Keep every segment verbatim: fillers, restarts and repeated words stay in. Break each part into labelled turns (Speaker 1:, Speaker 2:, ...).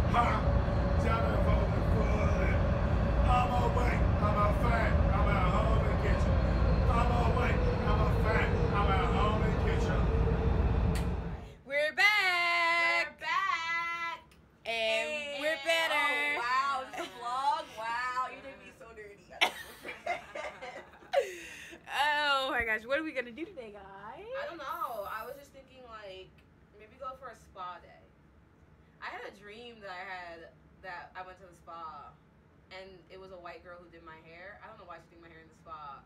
Speaker 1: Ha! Jumping for the foot. I'm awake. I'm a fat. I'm at home in the kitchen. I'm awake. I'm a fat. I'm at home in the kitchen.
Speaker 2: We're back.
Speaker 3: We're back.
Speaker 2: And
Speaker 3: Hey.
Speaker 2: we're better.
Speaker 3: Oh, wow. This vlog. Wow. You did me so dirty.
Speaker 2: Oh my gosh, what are we gonna do today, guys?
Speaker 3: I don't know. I was just thinking, like, maybe go for a spa day. I had a dream that I had that I went to the spa, and it was a white girl who did my hair. I don't know why she did my hair in the spa,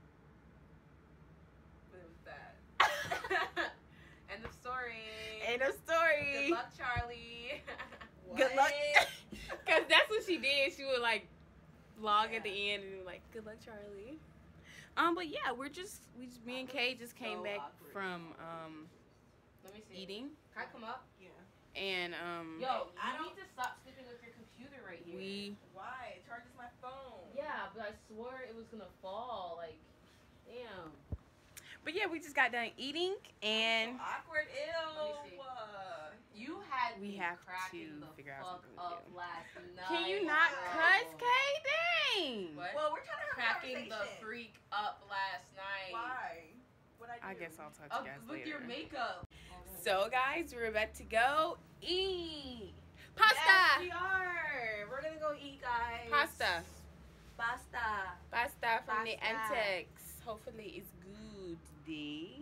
Speaker 3: but it was that. End of story.
Speaker 2: End of story.
Speaker 3: Good luck, Charlie.
Speaker 2: Good luck. Cause that's what she did. She would like vlog
Speaker 3: Yeah.
Speaker 2: at the end and be like, "Good luck, Charlie." Um, but yeah, we're just we just me and Kay just came
Speaker 3: So
Speaker 2: back
Speaker 3: awkward.
Speaker 2: from um
Speaker 3: Let me see.
Speaker 2: eating
Speaker 3: Can I come up?
Speaker 4: Yeah.
Speaker 2: and um
Speaker 3: Yo,
Speaker 4: I
Speaker 3: you
Speaker 4: don't-
Speaker 3: need to stop sleeping with your computer right here.
Speaker 2: we
Speaker 4: Why? It charges my phone.
Speaker 3: Yeah, but I swore it was gonna fall. Like, damn.
Speaker 2: but yeah, we just got done eating and
Speaker 4: So awkward.
Speaker 3: Let me see.
Speaker 4: Ew. Uh,
Speaker 3: You had
Speaker 2: We
Speaker 3: me
Speaker 2: have
Speaker 3: cracking
Speaker 2: to
Speaker 3: the
Speaker 2: figure out
Speaker 3: fuck
Speaker 2: something to
Speaker 3: up
Speaker 2: do.
Speaker 3: last night.
Speaker 2: can you not
Speaker 4: Wow.
Speaker 2: cuss, Kay? Dang.
Speaker 3: What?
Speaker 4: well, we're trying to have
Speaker 3: cracking
Speaker 4: a
Speaker 3: the
Speaker 4: conversation.
Speaker 3: freak up last night.
Speaker 4: Why? What I do?
Speaker 2: I guess I'll talk to
Speaker 3: Uh,
Speaker 2: you guys
Speaker 3: with
Speaker 2: later.
Speaker 3: your makeup.
Speaker 2: So guys, we're about to go eat
Speaker 3: Yes,
Speaker 2: pasta.
Speaker 3: we are. We're gonna go eat, guys.
Speaker 2: Pasta.
Speaker 4: Pasta.
Speaker 2: Pasta from the
Speaker 3: Pasta.
Speaker 2: Antics. Hopefully it's good today.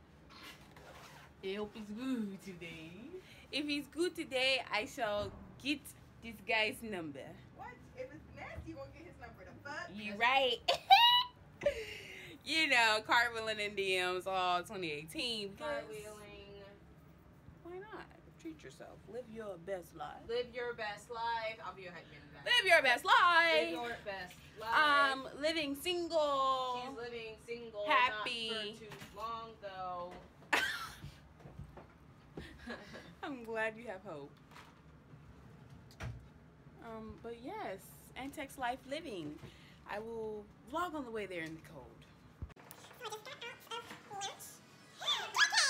Speaker 3: I hope it's good today.
Speaker 2: If it's good today, I shall get this guy's number.
Speaker 4: What? If it's nasty, you won't get his number. The fuck?
Speaker 2: You right. You know, cartwheeling in D Ms all twenty eighteen. Because
Speaker 3: Cartwheeling.
Speaker 2: why not? Treat yourself. Live your best life.
Speaker 3: Live your best life. I'll be your hype man in that.
Speaker 2: Live your best
Speaker 3: Live
Speaker 2: life.
Speaker 3: your best life.
Speaker 2: Um, living single.
Speaker 3: She's living single.
Speaker 2: Happy.
Speaker 3: Not for too long though.
Speaker 2: I'm glad you have hope. Um, but yes, Antex Life Living. I will vlog on the way there in the cold.
Speaker 5: So I just got out of lunch. Okay.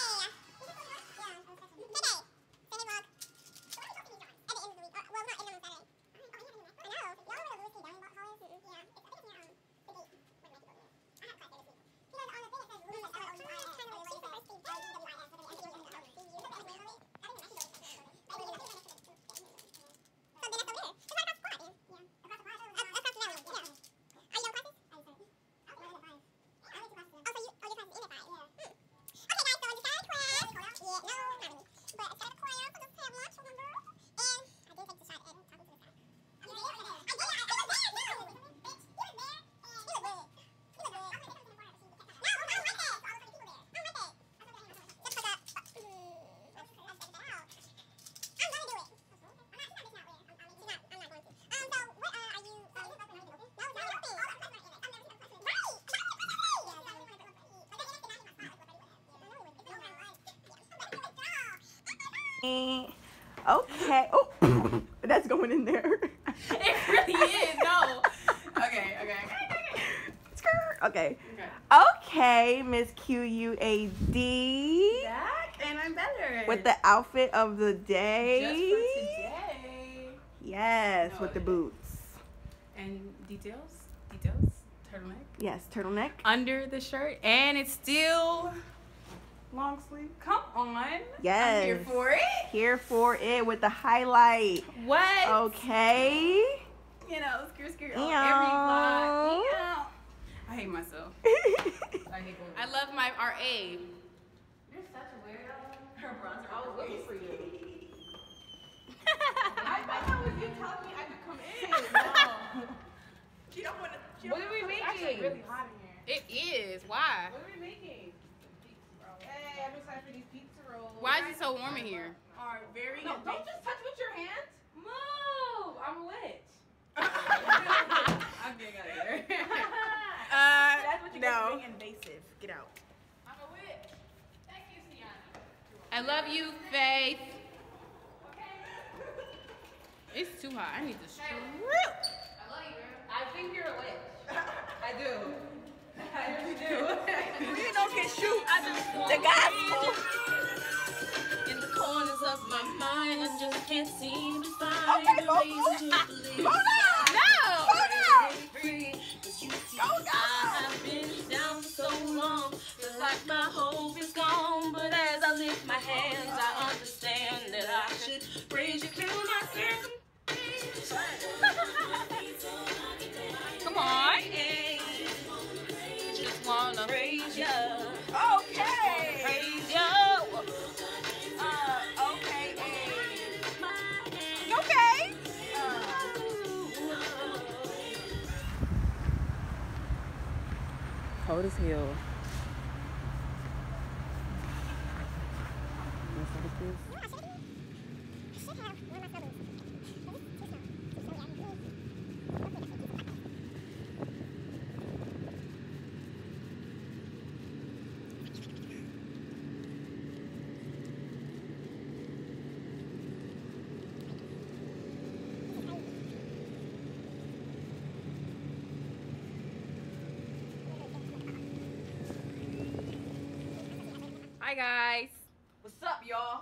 Speaker 5: Today, Sunday vlog. So what are we talking about? At the end of the week. Uh, well, not end of the Saturday. Oh, yeah, I know. Y'all remember Louis K. Diamond bought Hollis? Yeah. It's, I think it's near, um, the gate. Where the Nike building is. I have a class there this week. Because on the thing it says Louis, like, L O U I S. But everybody says L O U I S. But then N C W I S. But then N C W I S. I think it's the Nike building. I think it's the Nike building. But anyway, it's next to the- so then that's over there. It's right across the quad, dude. Yeah. Across the quad? Uh, across the alley. Yeah. Are you on classes? I started. Oh, you're on five. I only two classes. Oh, so you, oh, your class is in at five. Yeah. Hmm. Okay, guys, so I just got out of class. Yeah, no, not really. But I started the class, so just have lunch, remember? And I did take the shot at talking to the side. I was there. I was there. I was there. I was there. No, bitch, you was there. And you was there. You was there. I was there. No, I don't like that. So I was like, people there. I don't like that. Just because, uh, let's figure out. I'm gonna do it. I'm not. She's not. She's not weird. I'm, I mean, she's not. I'm not going to. Um. So, what uh, are you? Uh, is this open? No, it's not open. Oh, that's not in it. I'm never seen a question. Right. Right. But then it's not in my spot. Like, what are you? Yeah, no, it would. It's not right.
Speaker 4: Okay. Oh, that's going in there.
Speaker 2: It really is. No. Okay. Okay. Okay.
Speaker 4: Skirt. Okay.
Speaker 2: Okay.
Speaker 4: Okay, Miss Q U A D.
Speaker 2: Back and I'm better.
Speaker 4: With the outfit of the day.
Speaker 2: just for today.
Speaker 4: Yes,
Speaker 2: No,
Speaker 4: with the
Speaker 2: it-
Speaker 4: boots.
Speaker 2: And details. Details. Turtleneck.
Speaker 4: Yes, turtleneck.
Speaker 2: Under the shirt, and it's still long sleeve. Come on.
Speaker 4: Yes.
Speaker 2: I'm here for it.
Speaker 4: Here for it with the highlight.
Speaker 2: What?
Speaker 4: Okay.
Speaker 2: You know, skirt, skirt. on
Speaker 4: Ew.
Speaker 2: Every vlog. Ew. I hate myself.
Speaker 3: I hate going.
Speaker 2: I love my R A.
Speaker 3: You're such a weirdo.
Speaker 4: Her bronzer.
Speaker 3: I was looking for you.
Speaker 4: I thought that was you telling me I could come in. No. She don't want to.
Speaker 3: What are we making?
Speaker 2: really hot in here. It is. Why?
Speaker 3: What are we making? Hey, I'm excited for these pizza rolls.
Speaker 2: Why is it so warm in here?
Speaker 4: Are very
Speaker 3: No, don't just touch with your hands. Move! I'm a witch.
Speaker 2: I'm getting out of here. uh,
Speaker 4: That's what you get
Speaker 2: no.
Speaker 4: for being invasive. Get out.
Speaker 3: I'm a witch. Thank you, Sienna.
Speaker 2: I love you, Faith. It's too hot. I need to strip.
Speaker 3: I love you, girl. I think you're a witch. I do. I really do.
Speaker 4: You don't get shoot. I just the gospel.
Speaker 3: In the corners of my mind, I just can't seem to find.
Speaker 4: Okay, vocal. Go down.
Speaker 2: No.
Speaker 4: Go down.
Speaker 3: I have been down for so long, feels like my hope is gone. But as I lift my hands, I understand that I should praise you through my circumstances.
Speaker 2: Come on.
Speaker 3: Just wanna praise you,
Speaker 4: Okay.
Speaker 3: praise you.
Speaker 4: Uh, okay. Hey. Okay.
Speaker 2: Cold as hell. Hi guys.
Speaker 3: What's up, y'all?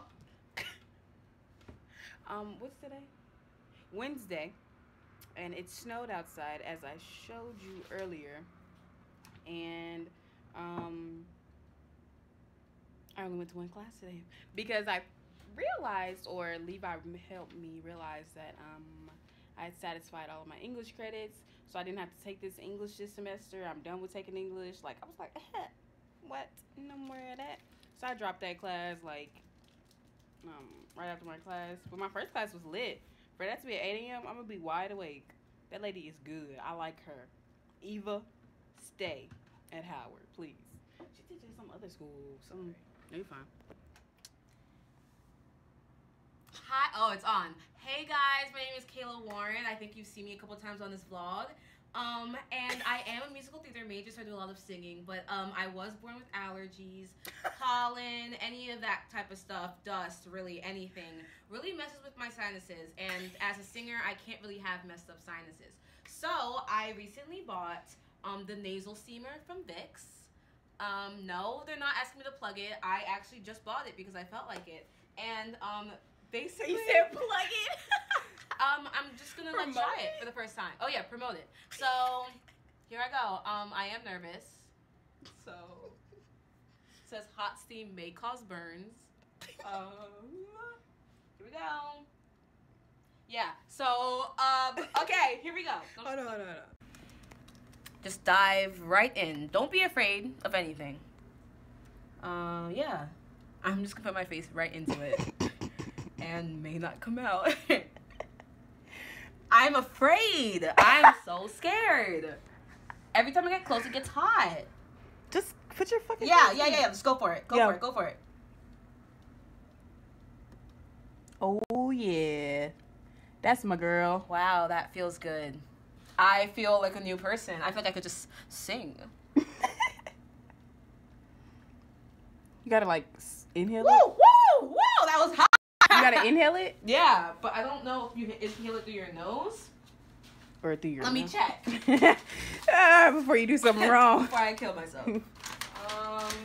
Speaker 2: Um, what's today? Wednesday, and it snowed outside as I showed you earlier. And um, I only went to one class today because I realized, or Levi helped me realize that um, I had satisfied all of my English credits, so I didn't have to take this English this semester. I'm done with taking English. Like I was like, eh, what? No more of that. So I dropped that class like um, right after my class. But my first class was lit. For that to be at eight a.m., I'm going to be wide awake. That lady is good. I like her. Eva, stay at Howard, please. She teaches some other school. Some, no, you're fine.
Speaker 3: Hi. Oh, it's on. Hey guys, my name is Kayla Warren. I think you've seen me a couple times on this vlog. Um, and I am a musical theater major, so I do a lot of singing. But um, I was born with allergies, pollen, any of that type of stuff, dust, really anything, really messes with my sinuses. And as a singer, I can't really have messed up sinuses. So I recently bought um, the nasal steamer from Vicks. Um, no, they're not asking me to plug it. I actually just bought it because I felt like it. And um, basically,
Speaker 4: You said plug it.
Speaker 3: um, I'm just gonna like
Speaker 4: Promote
Speaker 3: try it
Speaker 4: it?
Speaker 3: for the first time. Oh yeah, promote it. So here I go. Um, I am nervous. So it says hot steam may cause burns. Um, here we go. Yeah. So um, okay, here we go.
Speaker 4: Hold on, hold on, hold on.
Speaker 3: Just dive right in. Don't be afraid of anything. Uh, yeah. I'm just gonna put my face right into it. And may not come out. I'm afraid. I'm so scared. Every time I get close, it gets hot.
Speaker 2: Just put your fucking
Speaker 3: Yeah,
Speaker 2: face
Speaker 3: yeah,
Speaker 2: in.
Speaker 3: yeah, yeah. Just go for it. Go
Speaker 2: Yeah.
Speaker 3: for it. Go for it.
Speaker 2: Oh, yeah. That's my girl.
Speaker 3: Wow, that feels good. I feel like a new person. I feel like I could just sing.
Speaker 2: You gotta, like, s- inhale
Speaker 3: Woo,
Speaker 2: it.
Speaker 3: woo, woo! That was hot.
Speaker 2: You gotta inhale it?
Speaker 3: Yeah, but I don't know if you inhale it through your nose.
Speaker 2: Or through your
Speaker 3: Let me
Speaker 2: mouth?
Speaker 3: check.
Speaker 2: Ah, before you do something wrong.
Speaker 3: Before I kill myself. um.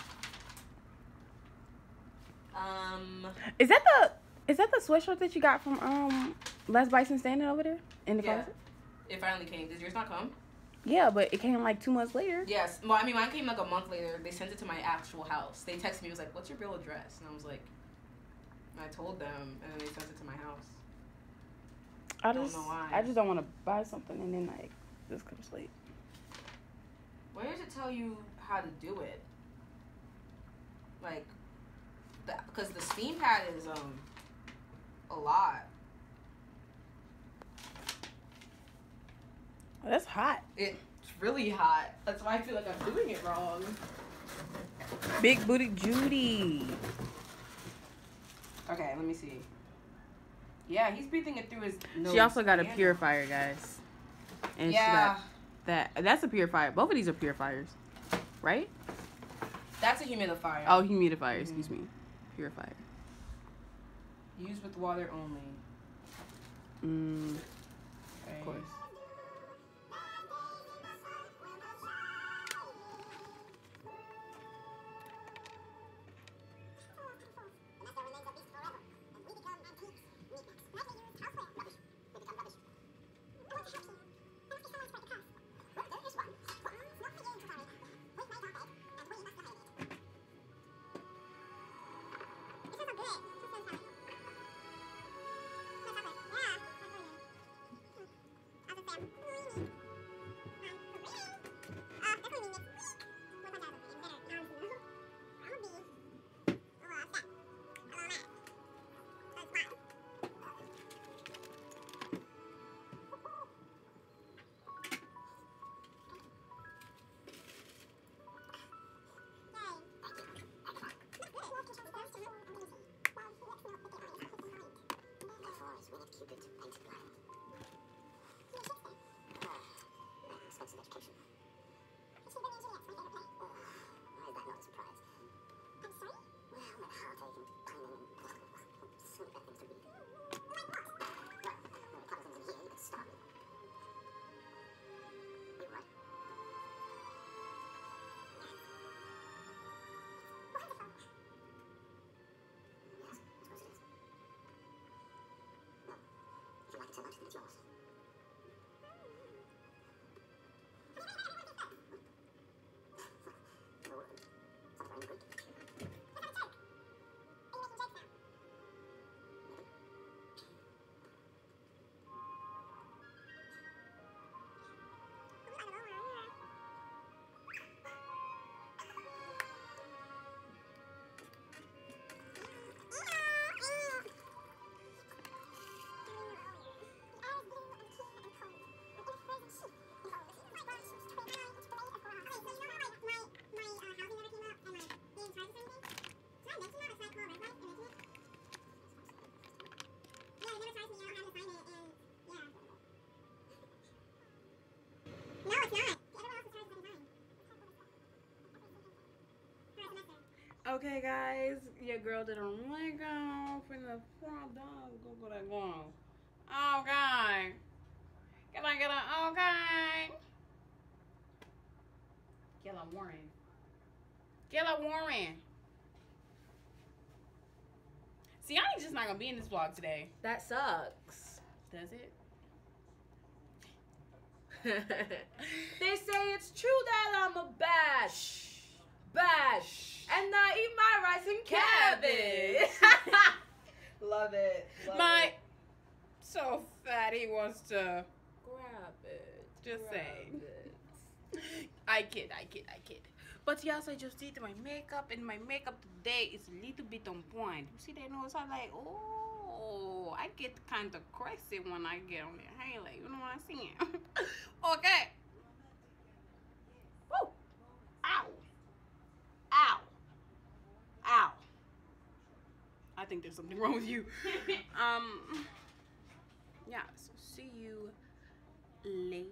Speaker 3: Um.
Speaker 2: Is that the is that the sweatshirt that you got from um Les Bison standing over there in the
Speaker 3: Yeah.
Speaker 2: closet?
Speaker 3: It finally came. Did yours not come?
Speaker 2: Yeah, but it came like two months later.
Speaker 3: Yes. Well, I mean, mine came like a month later. They sent it to my actual house. They texted me. It was like, "What's your real address?" And I was like, I told them, and then they sent it to my house.
Speaker 2: I
Speaker 3: don't
Speaker 2: just
Speaker 3: know why.
Speaker 2: I just don't want to buy something and then like this comes late.
Speaker 3: Where does it tell you how to do it? Like, because the, the steam pad is um a lot.
Speaker 2: Oh, that's hot.
Speaker 3: It's really hot. That's why I feel like I'm doing it wrong.
Speaker 2: Big booty Judy.
Speaker 3: Okay, let me see. Yeah, he's breathing it through his nose.
Speaker 2: She also got a
Speaker 3: and-
Speaker 2: purifier, guys. And
Speaker 3: Yeah,
Speaker 2: she got that. That's a purifier. Both of these are purifiers, right?
Speaker 3: that's a humidifier.
Speaker 2: Oh, humidifier. Excuse me. Purifier.
Speaker 3: Used with water only.
Speaker 2: Mm,
Speaker 3: Okay.
Speaker 2: of course.
Speaker 5: and education. Is she really Juliet's my favourite play? Uh, why is that not a surprise? I'm sorry? Well, that heartache and pining and so many bad things to read. Like what? Well, there are a couple things in here you could start with. You're right. Wonderful. Yes, of course it is. Well, if you like it so much, then it's yours.
Speaker 2: Okay, guys, your girl did a makeup in the front dog. Go go that girl. Okay. Can I get a okay? Kayla Warren. Kayla Warren. See, I'm just not gonna be in this vlog today.
Speaker 3: That sucks.
Speaker 2: Does it?
Speaker 3: They say it's true that I'm a bad, bad, and I eat my rice and cabbage. Love it. Love
Speaker 2: My
Speaker 3: it.
Speaker 2: so fat he wants to
Speaker 3: Grab it.
Speaker 2: just
Speaker 3: grab
Speaker 2: say.
Speaker 3: it.
Speaker 2: I kid, I kid, I kid. But yes, I just did my makeup, and my makeup today is a little bit on point. You see that nose? I'm like, oh, I get kind of crazy when I get on the highlight. You know what I'm saying? Okay. Woo! Ow! Ow! Ow! I think there's something wrong with you. um. Yeah. So see you later.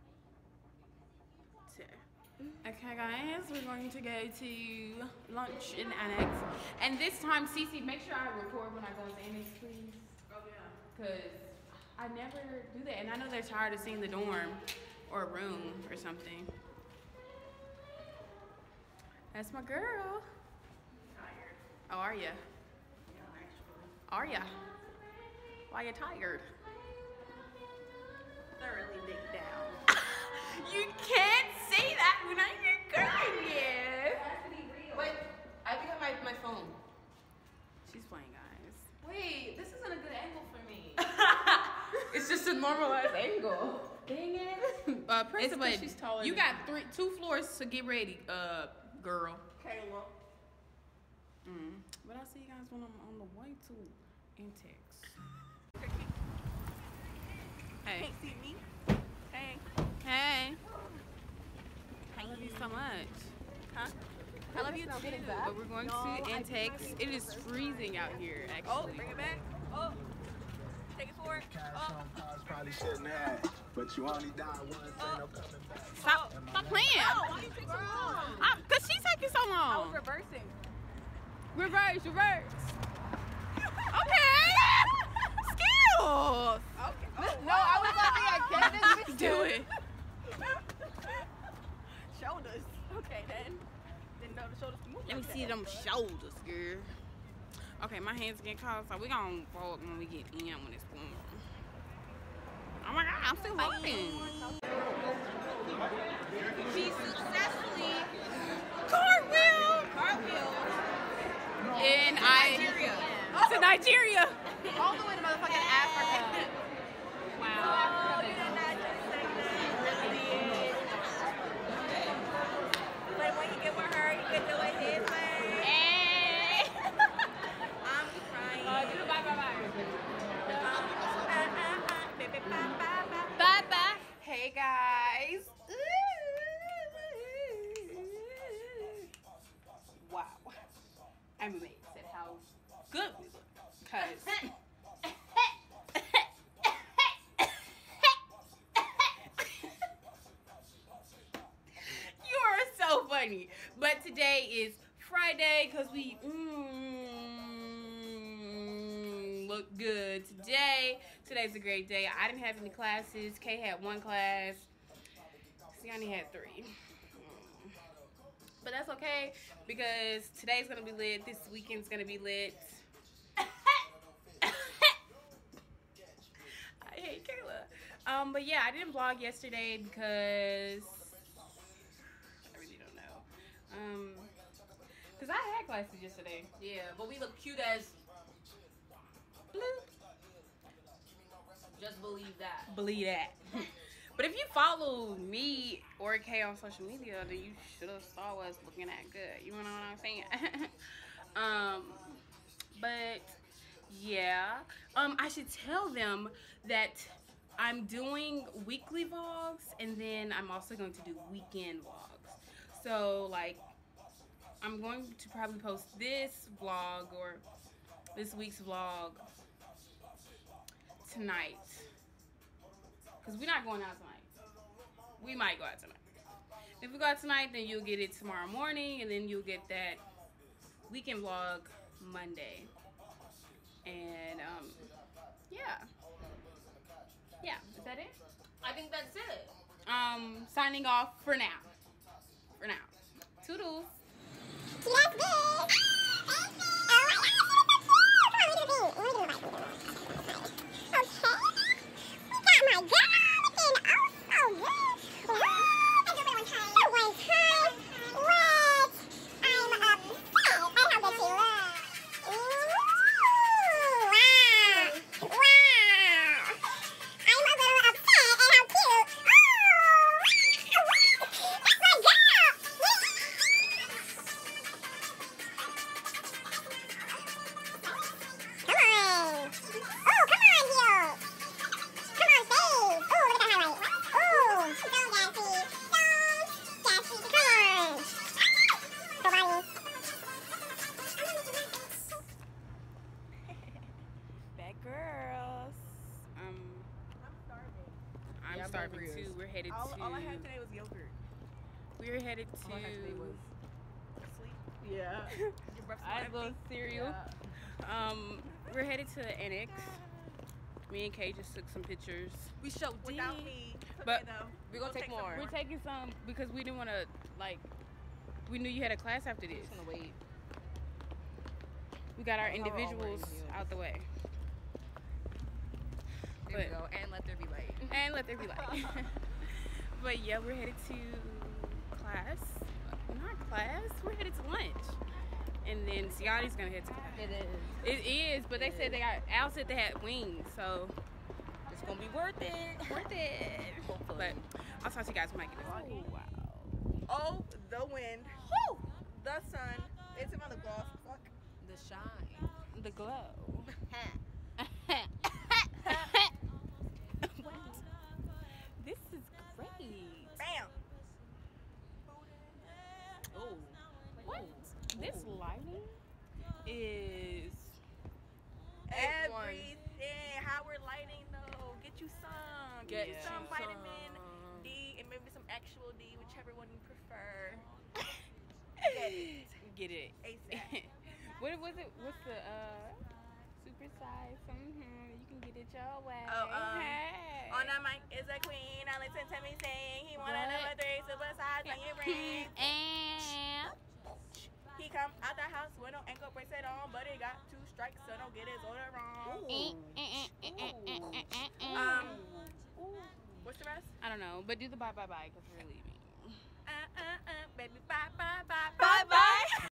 Speaker 2: Okay, guys, we're going to go to lunch in Annex, and this time, Cece, make sure I record when I go to Annex, please. Oh yeah. Cause I never do that, and I know they're tired of seeing the dorm or room or something. That's my girl. Tired. Oh, are ya? Yeah, actually. Are ya? Why you tired?
Speaker 4: Thoroughly digged down.
Speaker 2: You can't say that when I'm recording you.
Speaker 3: Wait, I pick up my, my phone.
Speaker 2: She's playing, guys.
Speaker 3: Wait, this isn't a good angle for me. It's just a normalized angle. Dang it.
Speaker 2: Uh, principal,
Speaker 3: It's 'cause she's taller
Speaker 2: you
Speaker 3: than
Speaker 2: got
Speaker 3: me.
Speaker 2: three, two floors to get ready, uh, girl.
Speaker 4: Kayla.
Speaker 2: Mm. But I'll see you guys when I'm on the way to Intex. Hey.
Speaker 4: Can't see me. Hey.
Speaker 2: Hey. I love you so much.
Speaker 4: Huh?
Speaker 2: I love you too. But we're going
Speaker 4: No,
Speaker 2: to
Speaker 4: I did
Speaker 2: Intex.
Speaker 4: not see
Speaker 2: It
Speaker 4: the
Speaker 2: is
Speaker 4: first
Speaker 2: freezing out here, actually.
Speaker 4: Oh, bring it back. Oh. Take it forward. Oh.
Speaker 6: Probably shouldn't have, but you only die once, ain't no coming back.
Speaker 2: Stop, stop playing.
Speaker 4: Oh, why you take so long?
Speaker 2: Uh, Cause she's taking so
Speaker 4: I was
Speaker 2: long.
Speaker 4: reversing.
Speaker 2: Reverse, reverse. Okay. Skills.
Speaker 4: Okay.
Speaker 3: No, I was laughing at Candace.
Speaker 2: Do it.
Speaker 4: Shoulders. Okay, then. Didn't know the shoulders could move.
Speaker 2: Let me
Speaker 4: like
Speaker 2: see
Speaker 4: that.
Speaker 2: them shoulders, girl. Okay, my hands getting cold, so we gonna fold when we get in when it's warm. Oh my God, I'm still loading.
Speaker 3: She successfully
Speaker 2: Cartwheel.
Speaker 3: cartwheel
Speaker 2: And I
Speaker 3: Nigeria.
Speaker 2: to Nigeria.
Speaker 3: All the way to motherfucking Africa.
Speaker 2: Wow.
Speaker 4: Oh, you did not just say that. Really did. But when you get with her, you get the way his way.
Speaker 2: Hey.
Speaker 3: I'm crying.
Speaker 2: Uh, do the bye bye bye.
Speaker 3: Bye bye. Hey guys.
Speaker 2: Wow. I'm amazed at how good we look. Cause funny. But today is Friday because we mm, look good today. Today's a great day. I didn't have any classes. Kay had one class. Siani had three. Mm. But that's okay because today's going to be lit. This weekend's going to be lit. I hate Kayla. Um, but yeah, I didn't vlog yesterday because I really don't know. Um, because I had classes yesterday.
Speaker 3: Yeah, but we look cute as.
Speaker 2: Bloop.
Speaker 3: Just believe that.
Speaker 2: Believe that. But if you follow me or Kay on social media, then you should have saw us looking at good. You know what I'm saying? um, but yeah, um, I should tell them that I'm doing weekly vlogs, and then I'm also going to do weekend vlogs. So like, I'm going to probably post this vlog or this week's vlog tonight. Because we're not going out tonight. We might go out tonight. If we go out tonight, then you'll get it tomorrow morning, and then you'll get that weekend vlog Monday. And, um, yeah. Yeah, is that it?
Speaker 3: I think that's it.
Speaker 2: Um, signing off for now. For now. Toodles.
Speaker 5: See, that's big. Oh, I got it. Come on, we do the thing. We do the right thing. Okay. We got my girl looking oh so good. Oh, let's do it one time. Do one time. What? I'm upset at how good she looks. Ooh, wow. Wow. I'm a little upset at how cute. Oh, that's my girl. Come on. Oh, come on, heels. Come on, face. Oh, look at that highlight. Oh, don't gassy. Don't gassy. Come on. Go, Bonnie.
Speaker 2: Bad girls. Um,
Speaker 4: I'm starving.
Speaker 2: I'm
Speaker 7: Yeah, I'm
Speaker 2: starving
Speaker 7: hungry
Speaker 2: too.
Speaker 7: as-
Speaker 2: We're headed
Speaker 4: All,
Speaker 2: to.
Speaker 4: all I had today was yogurt.
Speaker 2: We're headed to.
Speaker 7: All I had today was
Speaker 4: Sleep.
Speaker 7: yeah.
Speaker 4: Your breath
Speaker 2: I had a little cereal. Um, we're headed to Annex. Me and Kay just took some pictures.
Speaker 7: We showed D.
Speaker 4: Without me. It's
Speaker 2: But
Speaker 4: okay, though.
Speaker 7: we're gonna
Speaker 4: We'll
Speaker 7: take
Speaker 4: some
Speaker 7: more.
Speaker 2: We're taking some because we didn't want to like. We knew you had a class after this.
Speaker 7: Just gonna wait.
Speaker 2: We got our
Speaker 7: Oh, we're all wearing
Speaker 2: individuals
Speaker 7: heels.
Speaker 2: out the way.
Speaker 7: There
Speaker 2: But-
Speaker 7: we go. And let there be light.
Speaker 2: And let there be light. But yeah, we're headed to class. Not class. We're headed to lunch. And then Siani's gonna head to class.
Speaker 7: It is.
Speaker 2: It is, but they said they got. Al said they had wings, so
Speaker 7: It's gonna be worth it.
Speaker 2: worth it.
Speaker 7: Hopefully.
Speaker 2: But I'll talk to you guys when I get this.
Speaker 7: Oh,
Speaker 2: Wow.
Speaker 4: Oh, the wind. The sun. It's about the gloss. Fuck.
Speaker 7: The shine.
Speaker 2: The glow. This is great.
Speaker 4: Bam.
Speaker 7: Oh.
Speaker 2: What? This lighting is
Speaker 4: Everything. How we're lighting though. Get you some. Get, you
Speaker 2: Yeah.
Speaker 4: some
Speaker 7: you
Speaker 4: vitamin
Speaker 7: some.
Speaker 4: D and maybe some actual D, whichever one you prefer. Get it.
Speaker 2: get it.
Speaker 4: ASAP.
Speaker 2: What was it? What's the uh super size? Mm-hmm. You can get it your way.
Speaker 4: Oh, um,
Speaker 2: Hey.
Speaker 4: On the mic is a queen. Now listen to me saying he want a
Speaker 2: What?
Speaker 4: number three super size on your ring.
Speaker 2: And
Speaker 4: He come out the house with no ankle bracelet on, but he got two strikes, so don't get his order wrong. Um, what's the rest?
Speaker 2: I don't know, but do the bye bye bye because we're leaving.
Speaker 4: Uh uh uh, baby, bye bye bye
Speaker 2: Bye bye.